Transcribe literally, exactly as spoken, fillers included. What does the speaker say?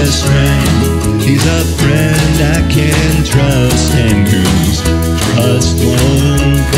best friend. He's a friend I can trust and whose trust won't